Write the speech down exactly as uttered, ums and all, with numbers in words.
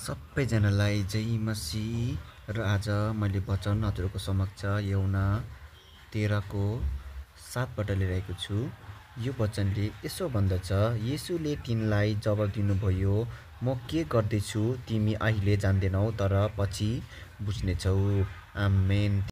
सबैजनालाई जय मसीह र आज मैले वचन हजुरको समक्ष यूहन्ना तेह्रको सातबाट लिइरहेको छु। यो वचनले यसो भन्दछ, येशूले तिनलाई जवाफ दिनुभयो, म के गर्दैछु तिमी अहिले जान्दैनौ, तर पछि बुझ्नेछौ। आमेन।